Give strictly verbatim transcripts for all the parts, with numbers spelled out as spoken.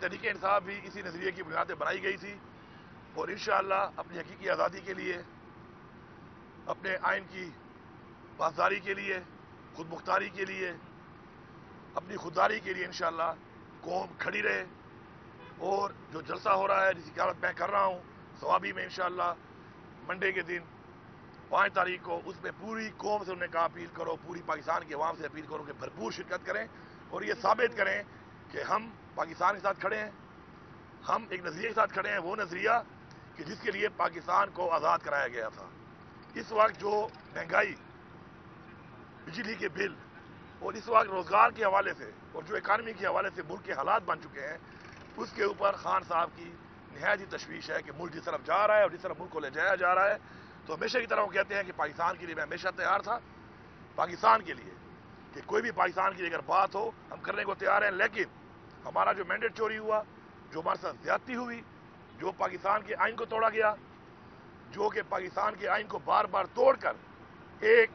تحریک انصاف بھی اسی نظریے کی بنیاد پہ بنائی گئی تھی اور انشاءاللہ اپنی حقیقی آزادی کے لیے، اپنے آئین کی پاسداری کے لیے، خود مختاری کے لیے، اپنی خودداری کے لیے انشاءاللہ قوم کھڑی رہے. اور جو جلسہ ہو رہا ہے جس کی قیادت میں کر رہا ہوں ثوابی میں، انشاءاللہ منڈے کے دن پانچ تاریخ کو، اس میں پوری قوم سے انہوں نے کہا اپیل کرو، پوری پاکستان کی عوام سے اپیل کرو کہ بھرپور شرکت کریں اور یہ ثابت کریں کہ ہم پاکستان کے ساتھ کھڑے ہیں. ہم ایک نظریے کے ساتھ کھڑے ہیں، وہ نظریہ کہ جس کے لیے پاکستان کو آزاد کرایا گیا تھا. اس وقت جو مہنگائی، بجلی کے بل اور اس وقت روزگار کے حوالے سے اور جو اکانومی کے حوالے سے ملک کے حالات بن چکے ہیں، اس کے اوپر خان صاحب کی نہایت ہی تشویش ہے کہ ملک جس طرف جا رہا ہے اور جس طرف ملک کو لے جایا جا رہا ہے. تو ہمیشہ کی طرح وہ کہتے ہیں کہ پاکستان کے لیے میں ہمیشہ تیار تھا، پاکستان کے لیے کہ کوئی بھی پاکستان کی اگر بات ہو ہم کرنے کو تیار ہیں. لیکن ہمارا جو مینڈیٹ چوری ہوا، جو ہمارے ساتھ زیادتی ہوئی، جو پاکستان کے آئین کو توڑا گیا، جو کہ پاکستان کے آئین کو بار بار توڑ کر ایک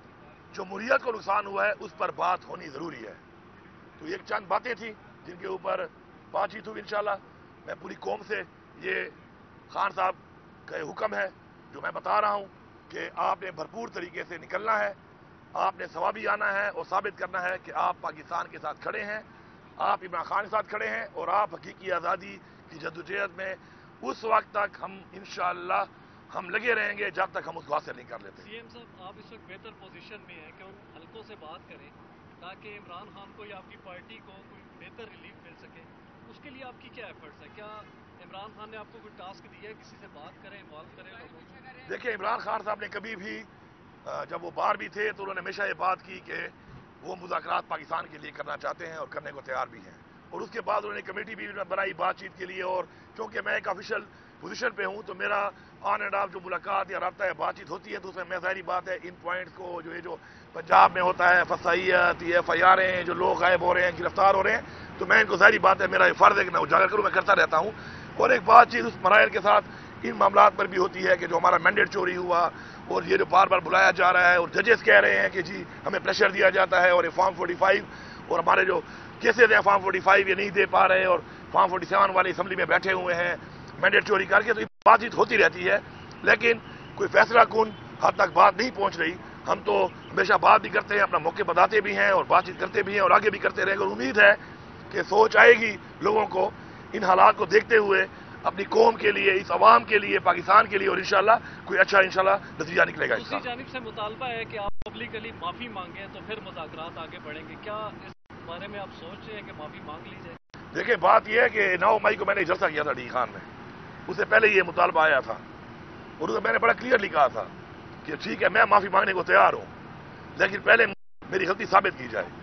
جمہوریت کو نقصان ہوا ہے، اس پر بات ہونی ضروری ہے. تو ایک چند باتیں تھیں جن کے اوپر بات چیت ہوئی. انشاءاللہ میں پوری قوم سے یہ خان صاحب کا یہ حکم ہے جو میں بتا رہا ہوں کہ آپ نے بھرپور طریقے سے نکلنا ہے، آپ نے ثوابی آنا ہے اور ثابت کرنا ہے کہ آپ پاکستان کے ساتھ کھڑے ہیں، آپ عمران خان کے ساتھ کھڑے ہیں اور آپ حقیقی آزادی کی جدوجہد میں اس وقت تک ہم انشاءاللہ ہم لگے رہیں گے جب تک ہم اس کو حاصل نہیں کر لیتے. سی ایم صاحب، آپ اس وقت بہتر پوزیشن میں ہیں کہ ان حلقوں سے بات کریں تاکہ عمران خان کو یا آپ کی پارٹی کو کوئی بہتر ریلیف مل سکے. اس کے لیے آپ کی کیا ایفرٹس ہیں؟ کیا عمران خان نے آپ کو کوئی ٹاسک دیا ہے، کسی سے بات کریں، انوالو کریں لوگوں کو؟ دیکھیں، عمران خان صاحب نے کبھی بھی جب وہ باہر بھی تھے تو انہوں نے ہمیشہ یہ بات کی کہ وہ مذاکرات پاکستان کے لیے کرنا چاہتے ہیں اور کرنے کو تیار بھی ہیں. اور اس کے بعد انہوں نے کمیٹی بھی بنائی بات چیت کے لیے. اور چونکہ میں ایک آفیشیل پوزیشن پہ ہوں تو میرا آن اینڈ آف جو ملاقات یا رابطہ ہے، بات چیت ہوتی ہے، تو اس میں میں ظاہری بات ہے ان پوائنٹس کو جو یہ جو پنجاب میں ہوتا ہے فسائیت، یہ ایف آئی آر ہیں، جو لوگ غائب ہو رہے ہیں، گرفتار ہو رہے ہیں، تو میں ان کو ظاہری بات ہے میرا یہ فرض ہے کہ میں اجاگر کروں، میں کرتا رہتا ہوں. اور ایک بات چیت اس مراحل کے ساتھ ان معاملات پر بھی ہوتی ہے کہ جو ہمارا مینڈیٹ چوری ہوا اور یہ جو بار بار بلایا جا رہا ہے اور ججز کہہ رہے ہیں کہ جی ہمیں پریشر دیا جاتا ہے اور یہ فارم فورٹی فائیو اور ہمارے جو کیسز ہیں فارم فورٹی فائیو یہ نہیں دے پا رہے اور فارم فورٹی سیون والی اسمبلی میں بیٹھے ہوئے ہیں مینڈیٹ چوری کر کے. تو یہ بات چیت ہوتی رہتی ہے لیکن کوئی فیصلہ کن حد تک بات نہیں پہنچ رہی. ہم تو ہمیشہ بات بھی کرتے ہیں، اپنا موقع بتاتے بھی ہیں اور بات چیت کرتے بھی ہیں اور آگے بھی کرتے رہیں گے. اور امید ہے کہ سوچ آئے گی لوگوں کو ان حالات کو دیکھتے ہوئے اپنی قوم کے لیے، اس عوام کے لیے، پاکستان کے لیے، اور انشاءاللہ کوئی اچھا انشاءاللہ نتیجہ نکلے گا. دوسری جانب سے مطالبہ ہے کہ آپ پبلکلی معافی مانگیں تو پھر مذاکرات آگے بڑھیں گے. کیا اس بارے میں آپ سوچ رہے ہیں کہ معافی مانگ لی جائے؟ دیکھیں، بات یہ ہے کہ نو مئی کو میں نے جلسہ کیا تھا ڈی خان میں، اس سے پہلے یہ مطالبہ آیا تھا اور اس میں میں نے بڑا کلیئرلی کہا تھا کہ ٹھیک ہے میں معافی مانگنے کو تیار ہوں لیکن پہلے میری غلطی ثابت کی جائے.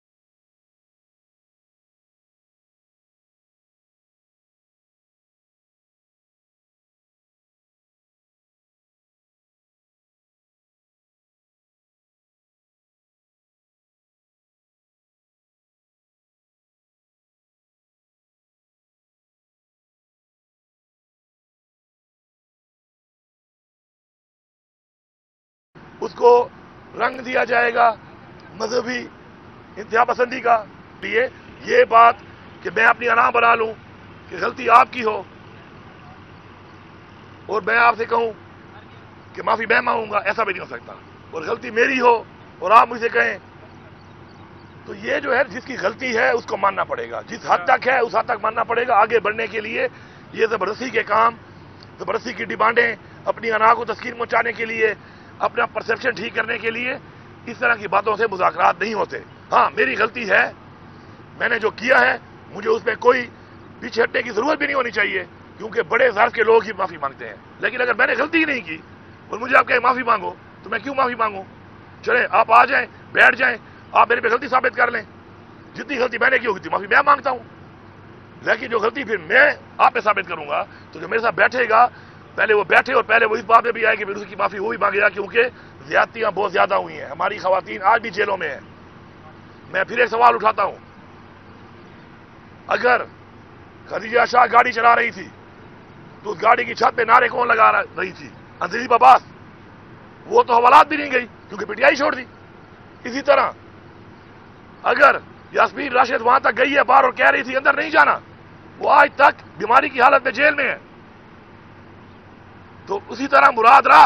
اس کو رنگ دیا جائے گا مذہبی انتہا پسندی کا. لیے یہ بات کہ میں اپنی انا بنا لوں کہ غلطی آپ کی ہو اور میں آپ سے کہوں کہ معافی میں مانگوں گا، ایسا بھی نہیں ہو سکتا. اور غلطی میری ہو اور آپ مجھ سے کہیں تو یہ جو ہے جس کی غلطی ہے اس کو ماننا پڑے گا، جس حد تک ہے اس حد تک ماننا پڑے گا. آگے بڑھنے کے لیے یہ زبردستی کے کام، زبردستی کی ڈیمانڈیں، اپنی انا کو تسکین پہنچانے کے لیے، اپنا پرسیپشن ٹھیک کرنے کے لیے اس طرح کی باتوں سے مذاکرات نہیں ہوتے. ہاں میری غلطی ہے، میں نے جو کیا ہے مجھے اس میں کوئی پیچھے ہٹنے کی ضرورت بھی نہیں ہونی چاہیے کیونکہ بڑے ظرف کے لوگ ہی معافی مانگتے ہیں. لیکن اگر میں نے غلطی ہی نہیں کی اور مجھے آپ کہیں معافی مانگو تو میں کیوں معافی مانگوں؟ چلیں آپ آ جائیں، بیٹھ جائیں، آپ میرے پہ غلطی ثابت کر لیں. جتنی غلطی میں نے کی ہوگی اتنی معافی میں مانگتا ہوں. لیکن جو غلطی پھر میں آپ پہ ثابت کروں گا تو جو میرے ساتھ بیٹھے گا پہلے وہ بیٹھے اور پہلے وہ اس بات میں بھی آئے کہ پھر اس کی معافی وہ بھی مانگے گا کیونکہ زیادتیاں بہت زیادہ ہوئی ہیں. ہماری خواتین آج بھی جیلوں میں ہیں. میں پھر ایک سوال اٹھاتا ہوں، اگر خدیجہ شاہ گاڑی چلا رہی تھی تو اس گاڑی کی چھت پہ نعرے کون لگا رہی تھی؟ اندلیب عباس. وہ تو حوالات بھی نہیں گئی کیونکہ پی ٹی آئی چھوڑ دی. اسی طرح اگر یاسمین راشد وہاں تک گئی ہے باہر اور کہہ رہی تھی اندر نہیں جانا وہ آج تک بیماری کی حالت میں جیل میں ہے. تو اسی طرح مراد راف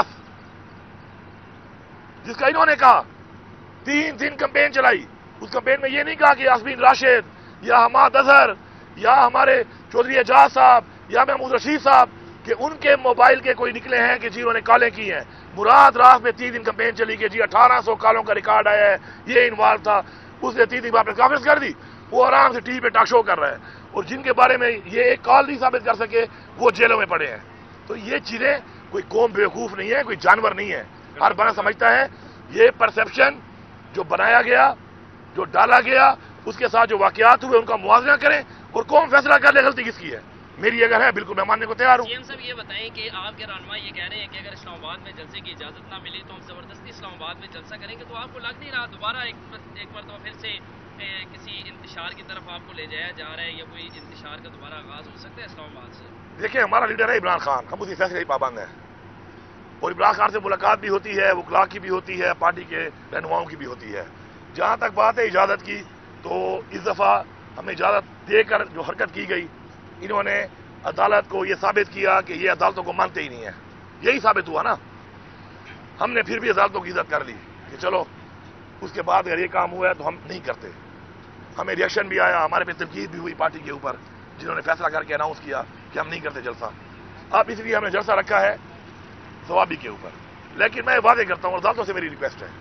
جس کا انہوں نے کہا تین دن کمپین چلائی, اس کمپین میں یہ نہیں کہا کہ یاسمین راشد یا حماد اظہر یا ہمارے چودھری اعجاز صاحب یا محمود رشید صاحب کہ ان کے موبائل کے کوئی نکلے ہیں کہ جی انہوں نے کالیں کی ہیں. مراد راف میں تین دن کمپین چلی کہ جی اٹھارہ سو کالوں کا ریکارڈ آیا ہے, یہ انوالو تھا. اس نے تین دن بعد کانفرنس کر دی, وہ آرام سے ٹی وی پہ ٹاک شو کر رہا ہے, اور جن کے بارے میں یہ ایک کال نہیں ثابت کر سکے وہ جیلوں میں پڑے ہیں. تو یہ چیزیں کوئی قوم بیوقوف نہیں ہے, کوئی جانور نہیں ہے. ہر بندہ سمجھتا ہے یہ پرسیپشن جو بنایا گیا, جو ڈالا گیا, اس کے ساتھ جو واقعات ہوئے ان کا موازنہ کریں اور قوم فیصلہ کر لے غلطی کس کی ہے. میری اگر ہے بالکل میں ماننے کو تیار ہوں. سی ایم صاحب یہ بتائیں کہ آپ کے رہنما یہ کہہ رہے ہیں کہ اگر اسلام آباد میں جلسے کی اجازت نہ ملی تو ہم زبردستی اسلام آباد میں جلسہ کریں گے, تو آپ کو لگ نہیں رہا دوبارہ ایک ایک مرتبہ پھر سے کسی انتشار کی طرف آپ کو لے جایا جا رہا ہے, یا کوئی انتشار کا دوبارہ آغاز ہو سکتا ہے اسلام آباد سے؟ دیکھیں ہمارا لیڈر ہے عمران خان, ہم اسی فیصلے کی پابند ہیں, اور عمران خان سے ملاقات بھی ہوتی ہے, وکلاء کی بھی ہوتی ہے, پارٹی کے رہنماؤں کی بھی ہوتی ہے. جہاں تک بات ہے اجازت کی, تو اس دفعہ ہمیں اجازت دے کر جو حرکت کی گئی, انہوں نے عدالت کو یہ ثابت کیا کہ یہ عدالتوں کو مانتے ہی نہیں ہے. یہی ثابت ہوا نا. ہم نے پھر بھی عدالتوں کی عزت کر لی کہ چلو اس کے بعد اگر یہ کام ہوا ہے تو ہم نہیں کرتے. ہمیں ریئیکشن بھی آیا, ہمارے پہ تنقید بھی ہوئی پارٹی کے اوپر, جنہوں نے فیصلہ کر کے اناؤنس کیا کہ ہم نہیں کرتے جلسہ. اب اس لیے ہم نے جلسہ رکھا ہے ثوابی کے اوپر. لیکن میں واضح کرتا ہوں, عدالتوں سے میری ریکویسٹ ہے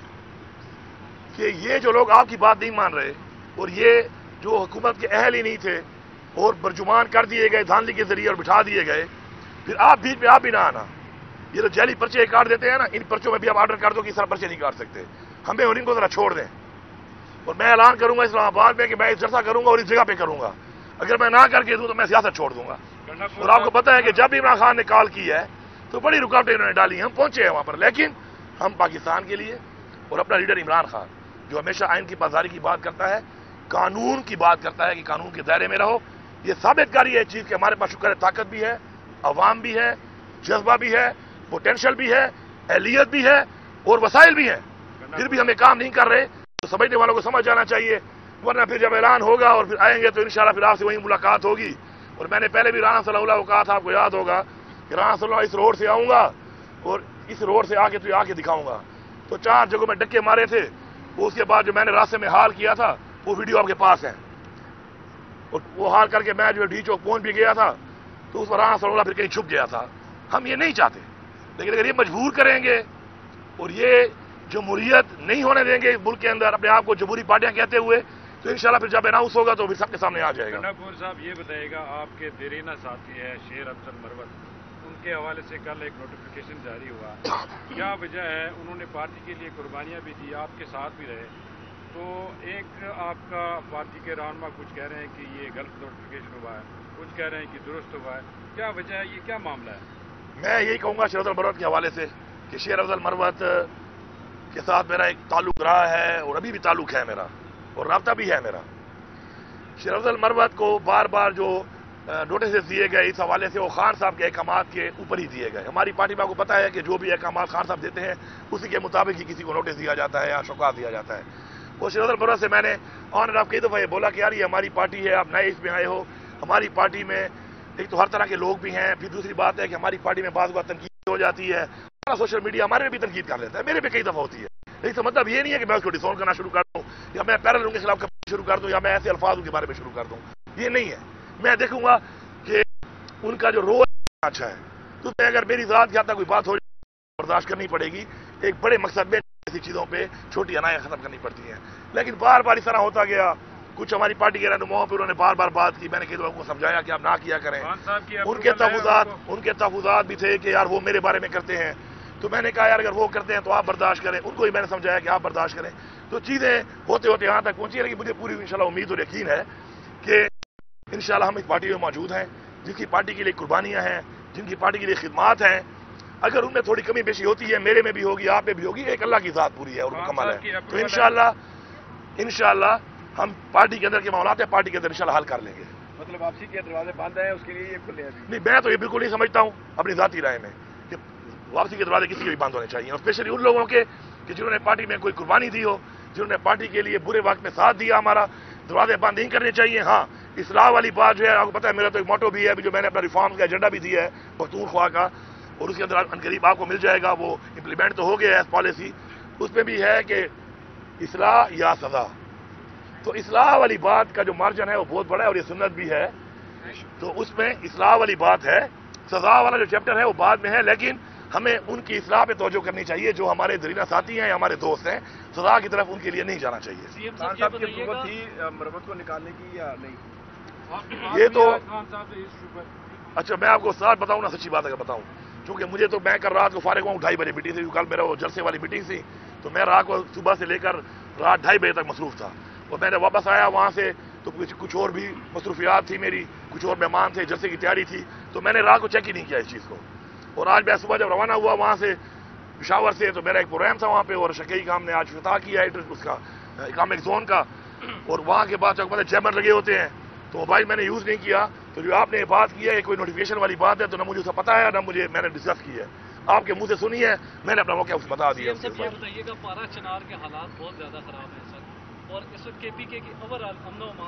کہ یہ جو لوگ آپ کی بات نہیں مان رہے, اور یہ جو حکومت کے اہل ہی نہیں تھے اور برجمان کر دیے گئے دھاندلی کے ذریعے اور بٹھا دیے گئے, پھر آپ بیچ پہ آپ بھی نہ آنا. یہ تو جعلی پرچے کاٹ دیتے ہیں نا, ان پرچوں میں بھی آپ آرڈر کر دو کہ اس طرح پرچے نہیں کاٹ سکتے. ہمیں اور ان کو ذرا چھوڑ دیں. اور میں اعلان کروں گا اسلام آباد میں کہ میں اس جلسہ کروں گا اور اس جگہ پہ کروں گا. اگر میں نہ کر کے دوں تو میں سیاست چھوڑ دوں گا. اور آپ کو پتہ ہے کہ جب عمران خان نے کال کی ہے تو بڑی رکاوٹیں انہوں نے ڈالی, ہم پہنچے ہیں وہاں پر. لیکن ہم پاکستان کے لیے اور اپنا لیڈر عمران خان جو ہمیشہ آئین کی پاسداری کی بات کرتا ہے, قانون کی بات کرتا ہے کہ قانون کے دائرے میں رہو, یہ ثابت کاری ہے چیز کہ ہمارے پاس شکر ہے طاقت بھی ہے, عوام بھی ہے, جذبہ بھی ہے, پوٹینشل بھی ہے, اہلیت بھی ہے اور وسائل بھی ہیں. پھر بھی ہمیں کام نہیں کر رہے تو سمجھنے والوں کو سمجھ جانا چاہیے, ورنہ پھر جب اعلان ہوگا اور پھر آئیں گے تو انشاءاللہ پھر آپ سے وہی ملاقات ہوگی. اور میں نے پہلے بھی رانا صلی اللہ علیہ کو کہا تھا, آپ کو یاد ہوگا کہ رانا صلی اللہ اس روڈ سے آؤں گا اور اس روڈ سے آ کے تو آ کے دکھاؤں گا. تو چار جگہوں میں ڈکے مارے تھے, اس کے بعد جو میں نے راستے میں حال کیا تھا وہ ویڈیو آپ کے پاس ہے, اور وہ حال کر کے میں جو ڈی چوک پہنچ بھی گیا تھا تو اس پر رانا صلی اللہ پھر کہیں چھپ گیا تھا. ہم یہ نہیں چاہتے, لیکن اگر یہ مجبور کریں گے اور یہ جمہوریت نہیں ہونے دیں گے اس ملک کے اندر اپنے آپ کو جمہوری پارٹیاں کہتے ہوئے, تو انشاءاللہ پھر جب اناؤنس ہوگا تو پھر سب کے سامنے آ جائے گا. گنڈاپور صاحب یہ بتائے گا, آپ کے دیرینہ ساتھی ہے شیر افضل مروت, ان کے حوالے سے کل ایک نوٹیفیکیشن جاری ہوا, کیا وجہ ہے؟ انہوں نے پارٹی کے لیے قربانیاں بھی دی, آپ کے ساتھ بھی رہے, تو ایک آپ کا پارٹی کے رہنما کچھ کہہ رہے ہیں کہ یہ غلط نوٹیفیکیشن ہوا ہے, کچھ کہہ رہے ہیں کہ درست ہوا ہے, کیا وجہ ہے, یہ کیا معاملہ ہے؟ میں یہی کہوں گا شیر افضل مروت کے حوالے سے کہ شیر افضل مروت کے ساتھ میرا ایک تعلق رہا ہے اور ابھی بھی تعلق ہے میرا, اور رابطہ بھی ہے میرا. شیر افضل مروت کو بار بار جو نوٹسز دیے گئے اس حوالے سے وہ خان صاحب کے احکامات کے اوپر ہی دیے گئے. ہماری پارٹی میں آپ کو پتہ ہے کہ جو بھی احکامات خان صاحب دیتے ہیں اسی کے مطابق ہی کسی کو نوٹس دیا جاتا ہے یا شوکات دیا جاتا ہے. وہ شیر افضل مروت سے میں نے آن اینڈ آف کئی دفعہ یہ بولا کہ یار یہ ہماری پارٹی ہے, آپ نئے اس میں آئے ہو, ہماری پارٹی میں ایک تو ہر طرح کے لوگ بھی ہیں, پھر دوسری بات ہے کہ ہماری پارٹی میں بعض بات تنقید ہو جاتی ہے, سوشل میڈیا ہمارے میں بھی تنقید کر لیتا ہے, میرے بھی کئی دفعہ ہوتی ہے. لیکن تو مطلب یہ نہیں ہے کہ میں اس کو ڈسون کرنا شروع کر دوں یا میں پیرل کے خلاف شروع کر دوں یا میں ایسے الفاظ کے بارے میں شروع کر دوں, یہ نہیں ہے. میں دیکھوں گا کہ ان کا جو رول اچھا ہے, تو اگر میری ذات کی حد تک کوئی بات ہو جائے برداشت کرنی پڑے گی. ایک بڑے مقصد میں ایسی چیزوں پہ چھوٹی انائیں ختم کرنی پڑتی ہیں. لیکن بار بار اس طرح ہوتا گیا, کچھ ہماری پارٹی کے رہنماؤں پہ انہوں نے بار بار بات کی, میں نے کئی لوگوں کو سمجھایا کہ آپ نہ کیا کریں. ان کے تحفظات ان کے تحفظات بھی تھے کہ یار وہ میرے بارے میں کرتے ہیں, تو میں نے کہا یار اگر وہ کرتے ہیں تو آپ برداشت کریں. ان کو ہی میں نے سمجھایا کہ آپ برداشت کریں. تو چیزیں ہوتے ہوتے یہاں تک پہنچی, لیکن مجھے پوری انشاءاللہ امید اور یقین ہے کہ انشاءاللہ ہم اس پارٹی میں موجود ہیں جن کی پارٹی کے لیے قربانیاں ہیں, جن کی پارٹی کے لیے خدمات ہیں. اگر ان میں تھوڑی کمی بیشی ہوتی ہے, میرے میں بھی ہوگی, آپ میں بھی ہوگی, ایک اللہ کی ذات پوری ہے اور مکمل ہے. تو انشاءاللہ انشاءاللہ ہم پارٹی کے اندر کے معاملات ہیں پارٹی کے اندر انشاءاللہ حل کر لیں گے. مطلب واپسی کے دروازے بند ہیں, اس کے لیے یہ کھلے ہیں؟ نہیں, میں تو یہ بالکل نہیں سمجھتا ہوں اپنی ذاتی رائے میں کہ واپسی کے دروازے کسی کے بھی بند ہونے چاہیے, اور اسپیشلی ان لوگوں کے کہ جنہوں نے پارٹی میں کوئی قربانی دی ہو, جنہوں نے پارٹی کے لیے برے وقت میں ساتھ دیا ہمارا. دروازے بند نہیں کرنے چاہیے. ہاں اصلاح والی بات جو ہے آپ کو پتہ ہے میرا تو ایک موٹو بھی ہے ابھی جو میں نے اپنا ریفارم کا ایجنڈا بھی دیا ہے پختونخوا کا، اور اس کے اندر عنقریب آپ کو مل جائے گا، وہ امپلیمنٹ تو ہو گیا ہے پالیسی، اس میں بھی ہے کہ اصلاح یا سزا. تو اصلاح والی بات کا جو مارجن ہے وہ بہت بڑا ہے اور یہ سنت بھی ہے، تو اس میں اصلاح والی بات ہے. سزا والا جو چیپٹر ہے وہ بعد میں ہے، لیکن ہمیں ان کی اصلاح پہ توجہ کرنی چاہیے جو ہمارے درینہ ساتھی ہیں یا ہمارے دوست ہیں. سزا کی طرف ان کے لیے نہیں جانا چاہیے. سی ایم خان صاحب صاحب یہ کی بتائیے حکومت گا تھی مرمت کو نکالنے کی یا نہیں؟ یہ تو خان صاحب سے اس شبہ اچھا میں آپ کو ساتھ بتاؤں نا، سچی بات اگر بتاؤں، چونکہ مجھے تو میں کل رات کو فارغ ہوں ڈھائی بجے میٹنگ سے، کل میرا وہ جلسے والی میٹنگ تھی، تو میں رات کو صبح سے لے کر رات ڈھائی بجے تک مصروف تھا، اور میں نے واپس آیا وہاں سے تو کچھ کچھ اور بھی مصروفیات تھی میری، کچھ اور مہمان تھے، جلسے کی تیاری تھی، تو میں نے رات کو چیک ہی نہیں کیا اس چیز کو. اور آج میں صبح جب روانہ ہوا وہاں سے پشاور سے، تو میرا ایک پروگرام تھا وہاں پہ، اور شکیئی کا ہم نے آج افتتاح کیا ہے اس کا اکامک زون کا، اور وہاں کے بعد جب چیمبر لگے ہوتے ہیں تو موبائل میں نے یوز نہیں کیا. تو جو آپ نے بات کی ہے کوئی نوٹیفیکیشن والی بات ہے تو نہ مجھے اس کا پتا ہے نہ مجھے میں نے ڈسکس کی ہے، آپ کے منہ سے سنی ہے، میں نے اپنا موقع اس بتا سی دیا. ایم صاحب یہ بتائیے گا پارا چنار کے حالات بہت زیادہ خراب ہیں سر، اور اس وقت کے پی کے کی اوور آل امن و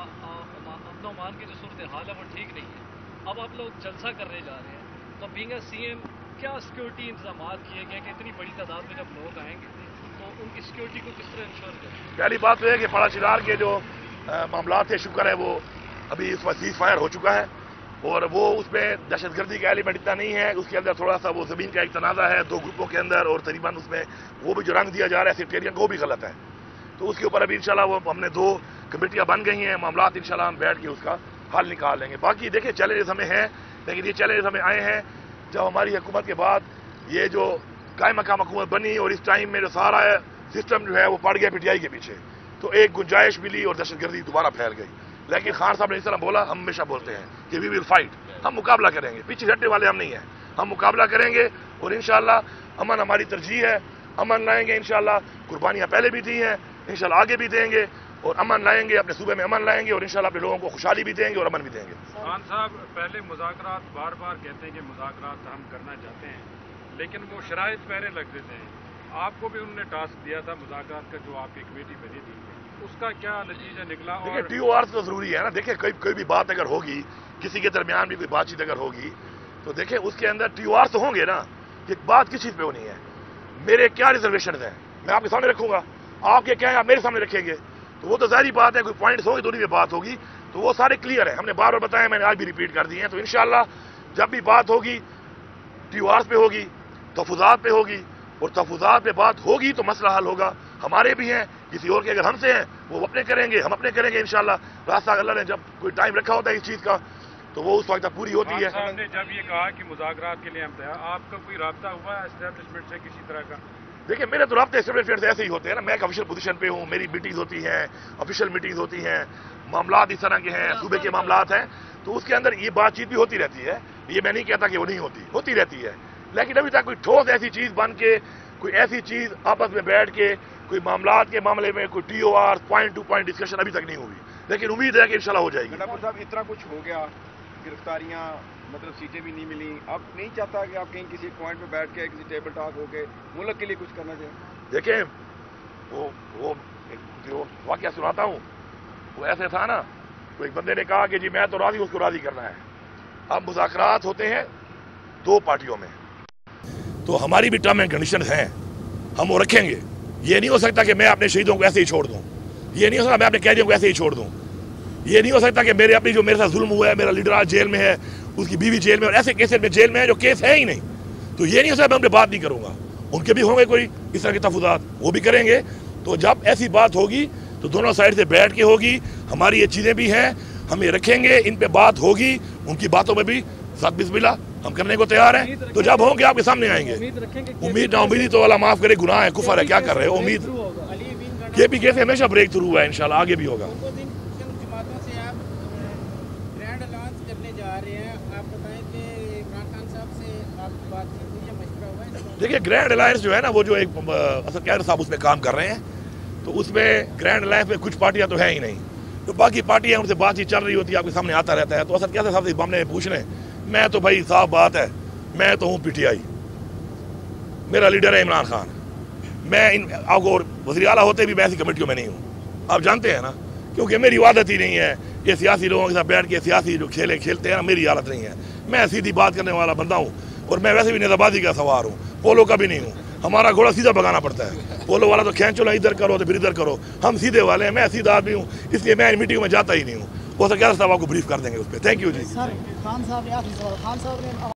امن و امان کی جو صورتحال ہے وہ ٹھیک نہیں ہے. اب آپ لوگ جلسہ کرنے جا رہے ہیں تو بینگ اے سی ایم کیا سیکورٹی انتظامات کیے گئے کہ اتنی بڑی تعداد میں جب لوگ آئیں گے تو ان کی سیکورٹی کو کس طرح انشور کریں؟ پہلی بات تو ہے کہ پارا چنار کے جو معاملات تھے شکر ہے وہ ابھی اس وقت سیز فائر ہو چکا ہے، اور وہ اس میں دہشت گردی کا ایلیمنٹ اتنا نہیں ہے. اس کے اندر تھوڑا سا وہ زمین کا ایک تنازع ہے دو گروپوں کے اندر، اور تقریباً اس میں وہ بھی جو رنگ دیا جا رہا ہے سیکٹیرین کو وہ بھی غلط ہے. تو اس کے اوپر ابھی انشاءاللہ وہ ہم نے دو کمیٹیاں بن گئی ہیں، معاملات انشاءاللہ ہم بیٹھ کے اس کا حل نکال لیں گے. باقی دیکھیں چیلنجز ہمیں ہیں، لیکن یہ چیلنجز ہمیں آئے ہیں جب ہماری حکومت کے بعد یہ جو قائم مقام حکومت بنی، اور اس ٹائم میں جو سارا سسٹم جو ہے وہ پڑ گیا پی ٹی آئی کے پیچھے، تو ایک گنجائش ملی اور دہشت گردی دوبارہ پھیل گئی. لیکن خان صاحب نے اس طرح بولا، ہم ہمیشہ بولتے ہیں کہ وی ول فائٹ، ہم مقابلہ کریں گے، پیچھے ہٹنے والے ہم نہیں ہیں، ہم مقابلہ کریں گے، اور انشاءاللہ امن ہماری ترجیح ہے، امن لائیں گے انشاءاللہ. قربانیاں پہلے بھی دی ہیں، انشاءاللہ آگے بھی دیں گے، اور امن لائیں گے، اپنے صوبے میں امن لائیں گے، اور انشاءاللہ اپنے لوگوں کو خوشحالی بھی دیں گے اور امن بھی دیں گے. خان صاحب پہلے مذاکرات بار بار کہتے ہیں کہ مذاکرات ہم کرنا چاہتے ہیں، لیکن وہ شرائط پہلے لگ دیتے ہیں. آپ کو بھی انہوں نے ٹاسک دیا تھا مذاکرات کا جو آپ کی کمیٹی بنی تھی، اس کا کیا نتیجہ نکلا؟ دیکھیں ٹی او آر تو ضروری ہے نا. دیکھیں کوئی کوئی بھی بات اگر ہوگی، کسی کے درمیان بھی کوئی بات چیت اگر ہوگی تو دیکھیں اس کے اندر ٹی او آر تو ہوں گے نا کہ بات کس چیز پہ ہونی ہے. میرے کیا ریزرویشنز ہیں میں آپ کے سامنے رکھوں گا، آپ کے کیا ہے آپ میرے سامنے رکھیں گے، تو وہ تو ظاہری بات ہے کوئی پوائنٹس ہوں گے تو انہیں پہ بات ہوگی، تو وہ سارے کلیئر ہیں، ہم نے بار بار بتایا، میں نے آج بھی ریپیٹ کر دی ہیں. تو انشاءاللہ جب بھی بات ہوگی ٹی او آرز پہ ہوگی، تحفظات پہ ہوگی، اور تحفظات پہ بات ہوگی تو مسئلہ حل ہوگا. ہمارے بھی ہیں، کسی اور کے اگر ہم سے ہیں وہ اپنے کریں گے، ہم اپنے کریں گے انشاءاللہ. راستہ اللہ نے جب کوئی ٹائم رکھا ہوتا ہے اس چیز کا تو وہ اس وقت تک پوری ہوتی ہے. خان صاحب نے جب یہ کہا کہ مذاکرات کے لیے ہم تیار، آپ کا کوئی رابطہ ہوا ہے اسٹیبلشمنٹ سے کسی طرح کا؟ دیکھیں میرے تو رابطے اسٹیبلشمنٹ سے ایسے ہی ہوتے ہیں نا، میں ایک آفیشیل پوزیشن پہ ہوں، میری میٹنگز ہوتی ہیں، آفیشیل میٹنگز ہوتی ہیں، معاملات اس طرح کے ہیں، صوبے کے معاملات ہیں، تو اس کے اندر یہ بات چیت بھی ہوتی رہتی ہے. یہ میں نہیں کہتا کہ وہ نہیں ہوتی، ہوتی رہتی ہے، لیکن ابھی تک کوئی ٹھوس ایسی چیز بن کے، کوئی ایسی چیز آپس میں بیٹھ کے کوئی معاملات کے معاملے میں کوئی T O R point to point discussion ابھی تک نہیں ہوئی، لیکن امید ہے کہ انشاءاللہ ہو جائے گی. گنڈاپور صاحب اتنا کچھ ہو گیا، گرفتاریاں، مطلب سیٹیں بھی نہیں ملی، اب نہیں چاہتا کہ آپ کہیں کسی پوائنٹ پہ بیٹھ کے کسی ٹیبل ٹاک ہو کے ملک کے لیے کچھ کرنا چاہیے؟ دیکھیں وہ وہ جو واقعہ سناتا ہوں وہ ایسے تھا نا، تو ایک بندے نے کہا کہ جی میں تو راضی، اس کو راضی کرنا ہے. اب مذاکرات ہوتے ہیں دو پارٹیوں میں، تو ہماری بھی ٹرم اینڈ کنڈیشنز ہیں، ہم وہ رکھیں گے. یہ نہیں ہو سکتا کہ میں اپنے شہیدوں کو ایسے ہی چھوڑ دوں، یہ نہیں ہو سکتا میں اپنے قیدیوں کو ایسے ہی چھوڑ دوں، یہ نہیں ہو سکتا کہ میرے اپنی جو میرے ساتھ ظلم ہوا ہے، میرا لیڈر آج جیل میں ہے، اس کی بیوی جیل میں، اور ایسے کیسز میں جیل میں ہے جو کیس ہے ہی نہیں، تو یہ نہیں ہو سکتا میں ان پہ بات نہیں کروں گا. ان کے بھی ہوں گے کوئی اس طرح کے تحفظات، وہ بھی کریں گے. تو جب ایسی بات ہوگی تو دونوں سائڈ سے بیٹھ کے ہوگی. ہماری یہ چیزیں بھی ہیں، ہم یہ رکھیں گے، ان پہ بات ہوگی، ان کی باتوں میں بھی ساتھ بسم اللہ ہم کرنے کو تیار ہیں. تو جب ہوں گے آپ کے سامنے آئیں گے. امید نہ امیدی تو اللہ معاف کرے، گناہ ہے، کفر ہے، کیا کر رہے ہو. امید کے پی کے سے ہمیشہ بریک تھرو ہوا ہے، انشاءاللہ آگے بھی ہوگا. دیکھیے گرینڈ الائنس جو ہے نا، وہ جو ایک اسد قیادر صاحب اس میں کام کر رہے ہیں، تو اس میں گرینڈ الائنس میں کچھ پارٹیاں تو ہیں ہی نہیں، تو باقی پارٹیاں ان سے بات چیت چل رہی ہوتی ہے، آپ کے سامنے آتا رہتا ہے. تو اسد قیادر صاحب سے معاملے میں پوچھ رہے ہیں، میں تو بھائی صاف بات ہے، میں تو ہوں پی ٹی آئی، میرا لیڈر ہے عمران خان، میں ان آپ کو وزیر اعلیٰ ہوتے بھی میں ایسی کمیٹیوں میں نہیں ہوں، آپ جانتے ہیں نا، کیونکہ میری عادت ہی نہیں ہے یہ سیاسی لوگوں کے ساتھ بیٹھ کے سیاسی جو کھیلیں کھیلتے ہیں میری حالت نہیں ہے. میں سیدھی بات کرنے والا بندہ ہوں اور میں ویسے بھی نیزہ بازی کا سوار ہوں, پولو کا بھی نہیں ہوں. ہمارا گھوڑا سیدھا بگانا پڑتا ہے. پولو والا تو کھینچو نا ادھر کرو تو پھر ادھر کرو. ہم سیدھے والے ہیں, میں سیدھا آدمی ہوں, اس لیے میں ان میٹنگ میں جاتا ہی نہیں ہوں. وہ تو کیا صاحب آپ کو بریف کر دیں گے اس پہ. تھینک یو جی. سر خان صاحب نے خان صاحب نے